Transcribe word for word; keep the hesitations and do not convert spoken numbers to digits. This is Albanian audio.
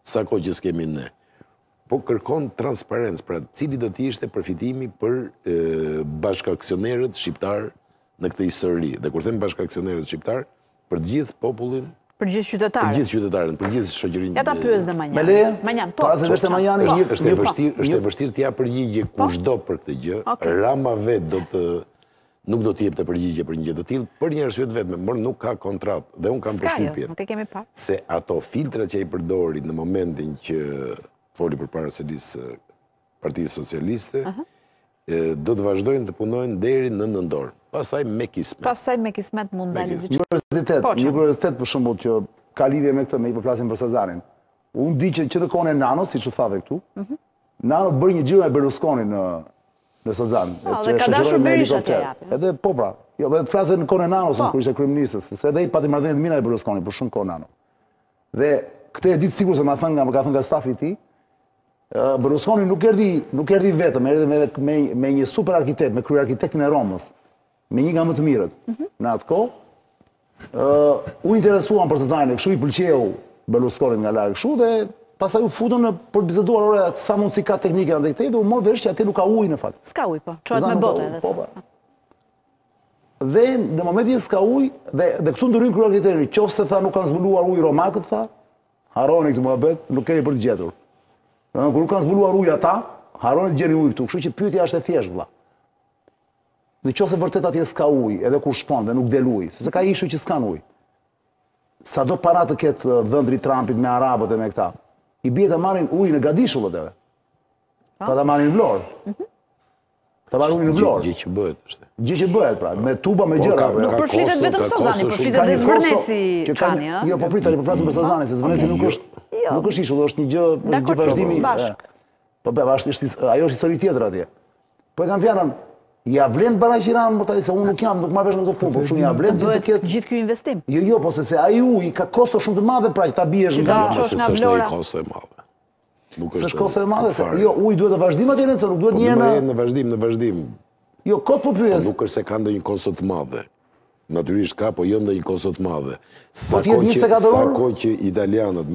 sa kohë që s'kemi ne. Po kërkon transparencë, pra cili do të ishte përfitimi për bashkaksionerët shqiptar në këtë histori. Dhe kur them bashkaksionerët shqiptar, për të gjithë popullin, për gjithë qytetarët. Për gjithë qytetarët, për gjithë shoqërinë. Ja ta pyes dhe Manjan. Me leje? Manjan, po. Para se vetë Manjani, është e vështirë, është e vështirë t'ja përgjigje kushdo për këtë gjë. Rama vetë do të nuk do të jep të përgjigje për një gjë të tillë, për një arsye të vetme, por nuk ka kontratë. Dhe un kam përshtypjen. Nuk e kemi parë. Se ato filtrat që ai përdori në momentin që foli përpara selisë Partisë Socialiste, do të vazhdojnë të punojnë deri në nëntor. Pastaj me kismet. Pastaj me kismet mund dalë diçka. Universitet, një universitet për shembull që ka lidhje me këtë, me i përflasim për Sezarin. Unë di që që të kone Nano, si që thave këtu, Nano bërë një gjyra e Berlusconi në në Sezan. Dhe ka dashur Berisha të japi. Edhe po pra, jo, dhe të flasë në kone Nano, kur ishte kryeministës, se edhe i pati marrëdhënie të mira e Berlusconi, për shumë kone Nano. Dhe këtë e ditë sigur se ma thënë nga, ka thënë nga stafi i tij, Berlusconi nuk erdhi, nuk erdhi vetëm, erdhi me, me, me një super arkitekt, me krye arkitektin e Romës, me një nga më të mirët. Në atë kohë, uh, u interesuan për Sezanin, kështu i pëlqeu Berlusconi nga larg kështu dhe pastaj u futën në për biseduar ora sa mundsi ka teknike ndaj këtej dhe u mor vesh që atë nuk ka ujë në fakt. S'ka ujë po, çohet me botë edhe. Po, po. Dhe në momentin që s'ka ujë dhe dhe këtu ndryn krye arkitektin, qofse tha nuk kanë zbuluar ujë romakët tha, harroni këtë muhabet, nuk keni për të gjetur. Kur nuk kanë zbuluar ujë ata, harroni të gjeni ujë këtu, kështu që pyetja është e thjeshtë vëlla. Dhe qofse vërtet atje s'ka ujë, edhe kur shpon dhe nuk del ujë, sepse ka ishu që s'kan ujë. Sa do para të ketë dhëndri Trumpit me arabët e me këta, i bie të marrin ujë në Gadishullët edhe. Pa ta marrin në Vlorë. Ta marrin ujë në Vlorë. Gjë që bëhet është. Gjë që bëhet pra, me tuba me gjëra. Nuk përflitet vetëm Sazani, përflitet edhe Zvërneci Çani, ëh. Jo, po prit tani po flasim për Sazanin, se Zvërneci nuk është nuk është ishull, është një gjë, një gjë vazhdimi. Po be, është ajo është histori tjetër atje. Po e kam fjalën, ja vlen Baraqiran, po tani se unë nuk jam, nuk marr vesh në këtë punë, por shumë ja vlen si të ketë gjithë ky investim. Jo, jo, po se se ai uji ka kosto shumë të madhe pra që ta biesh nga jo, se s'është një kosto e madhe. Nuk është kosto e madhe, se jo, uji duhet të vazhdim atje nëse nuk duhet një në në vazhdim, në vazhdim. Jo, kot po pyes. Nuk është se ka ndonjë kosto të madhe. Natyrisht ka, po jo ndonjë kosto të madhe. Sa kohë që italianët